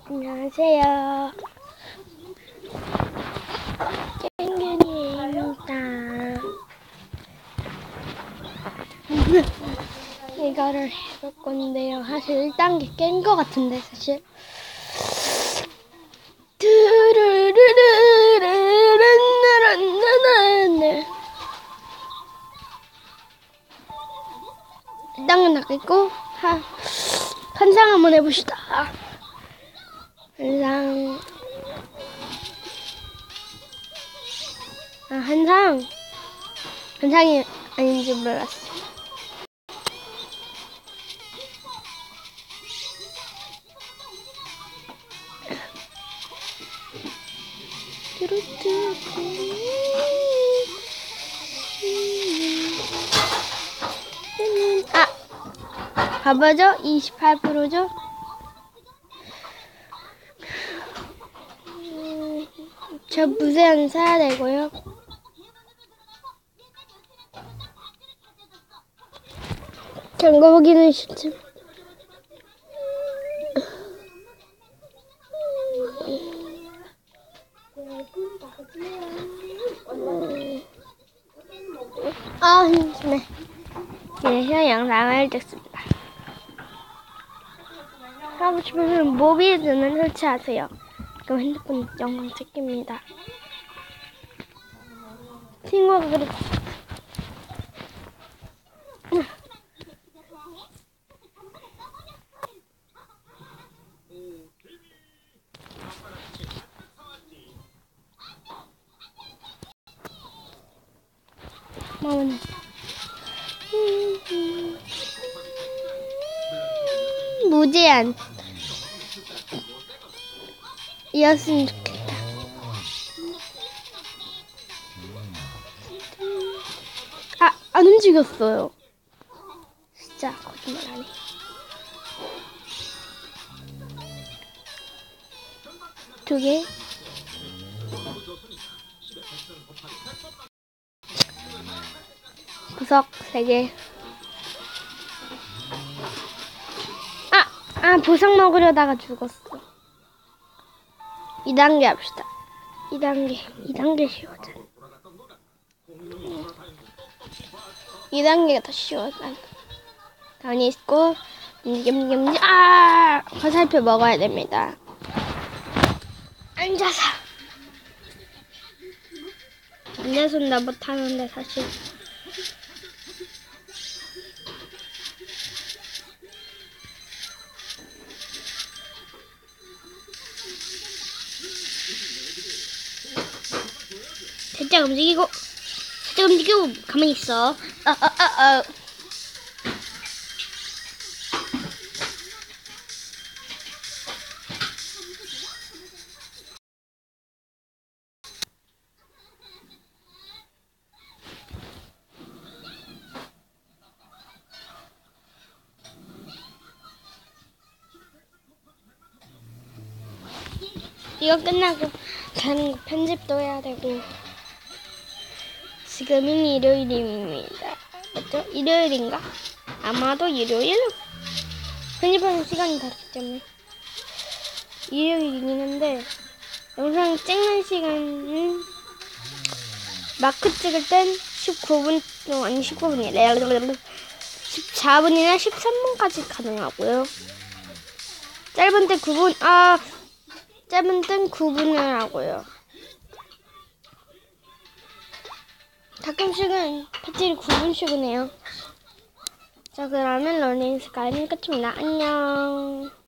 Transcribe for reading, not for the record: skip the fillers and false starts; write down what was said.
안녕하세요. 깽균이입니다. 이거를 해볼 건데요. 사실 1단계 깬 거 같은데, 사실. 일단은 나겠고, 환상 한번 해봅시다. 환상이 아닌지 몰랐어. 봐봐죠? 28%죠? 저 무제한 사야 되고요. 경고 보기는 싫지. 힘드네. 네, 영상을 찍습니다. 하고 싶으면 모비즈는 설치하세요. 그럼 핸드폰 영상 찍힙니다. 친구가 그랬어. 무제한 이었으면 좋겠다. 안 움직였어요. 진짜 거짓말 아니. 두 개. 구석 3개. 보석 먹으려다가 죽었어. 2단계 합시다. 2단계 쉬워져. 2단계가 더 쉬워. 가만히 있고, 화살표 먹어야 됩니다. 앉아서는 나 못하는데, 사실. 살짝 움직이고 가만히 있어. 이거 끝나고 다른 거 편집도 해야 되고. 지금은 일요일입니다. 맞죠? 일요일인가? 아마도 일요일? 편집하는 시간이 다르기 때문에 일요일이긴 한데, 영상 찍는 시간은 마크 찍을 땐 19분, 아니 19분이래. 14분이나 13분까지 가능하고요. 짧은 땐 9분을 하고요. 가끔씩은 패치를 9분씩은 해요. 자, 그러면 러닝 스카이는 끝입니다. 안녕.